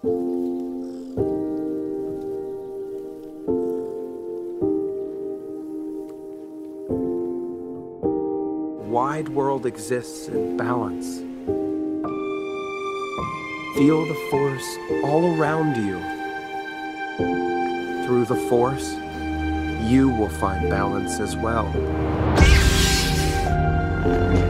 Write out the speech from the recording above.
Wide world exists in balance. Feel the force all around you. Through the force, you will find balance as well.